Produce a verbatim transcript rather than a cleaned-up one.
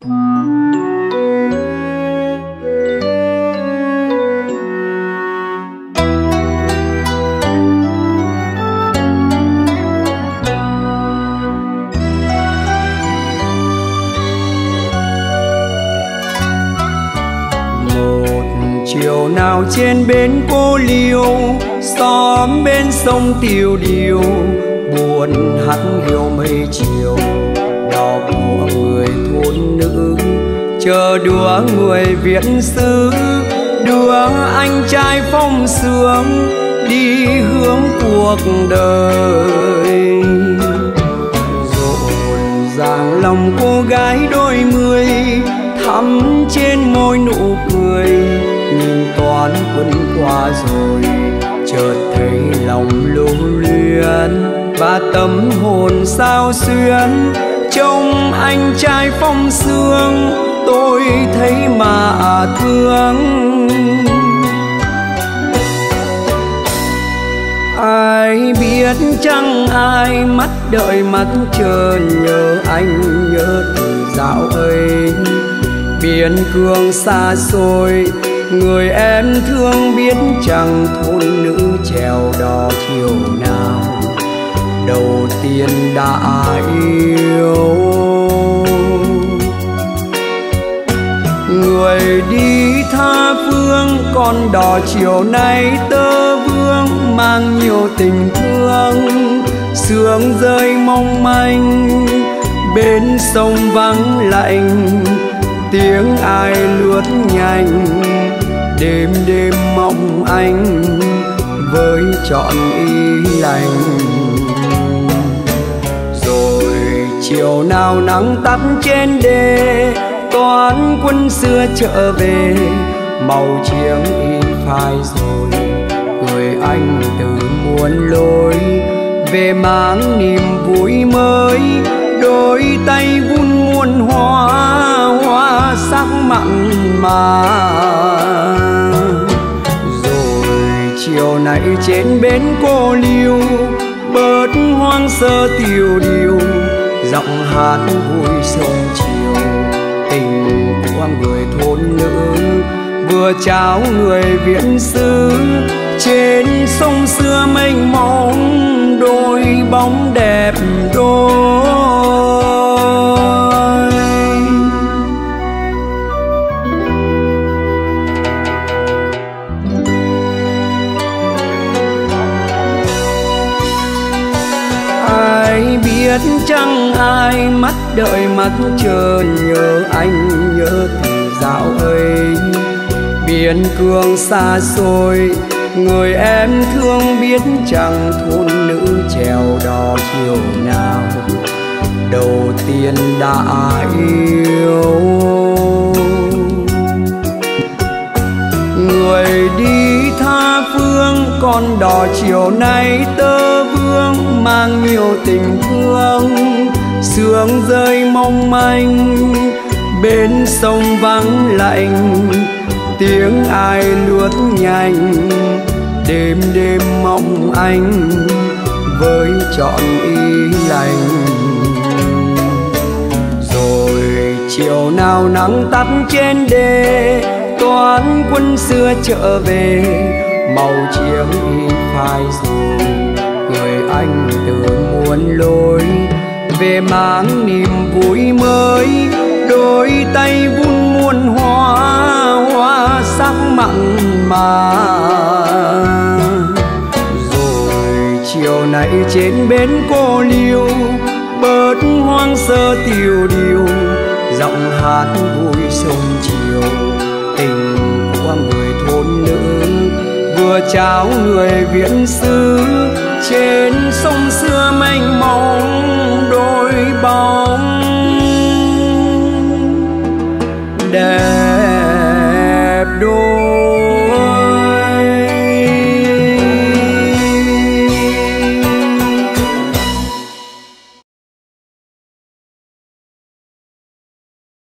Chiều nào trên bến Cô Liêu, xóm bên sông Tiều Điêu, buồn hắt hiu mây chiều, đò của người thôn nữ chờ đứa người viễn xứ, đưa anh trai phong sương đi hướng cuộc đời. Rộn ràng lòng cô gái đôi mươi, thắm trên môi nụ cười, nhìn toán quân qua rồi chợt thấy lòng lưu luyến, và tâm hồn sao xuyến trông anh trai phong sương, tôi thấy mà thương. Ai biết chăng ai mắt đợi mắt chờ, nhớ anh nhớ từ dạo ấy biên cương xa xôi, người em thương biết chẳng thôn nữ chèo đò chiều nào đầu tiên đã yêu. Người đi tha phương, con đò chiều nay tơ vương, mang nhiều tình thương, sương rơi mong manh, bên sông vắng lạnh, tiếng ai lướt nhanh, đêm đêm mong anh với trọn ý lành. Rồi chiều nào nắng tắt trên đê, toán quân xưa trở về, màu chiếng in phai rồi, người anh từ muôn lối về mang niềm vui mới, đôi tay vun muôn hoa, hoa sắc mặn mà. Rồi chiều nay trên bến Cô Liêu, bớt hoang sơ Tiều Điêu, giọng hát vui sông chiều, tình của người thôn nữ vừa trao người viễn xứ, trên sông xưa mênh mông đôi bóng đẹp đôi. Ai biết chăng ai mắt đợi mắt chờ, nhớ anh nhớ từ dạo ấy biên cương xa xôi, người em thương biết chẳng thôn nữ chèo đò chiều nào đầu tiên đã yêu. Người đi tha phương, con đò chiều nay tơ vương, mang nhiều tình thương, sương rơi mong manh, bên sông vắng lạnh, tiếng ai lướt nhanh, đêm đêm mong anh với trọn ý lành. Rồi chiều nào nắng tắt trên đê, toán quân xưa trở về, màu chiếng in phai rồi, người anh từ muôn lối về mang niềm vui mới, đôi tay vun muôn hoa, hoa sắc mặn mà. Rồi chiều nay trên bến Cô Liêu, bớt hoang sơ Tiều Điêu, giọng hát vui sông chiều, tình của người thôn nữ vừa trao người viễn xứ, trên sông xưa mênh mông đôi bóng đẹp đôi.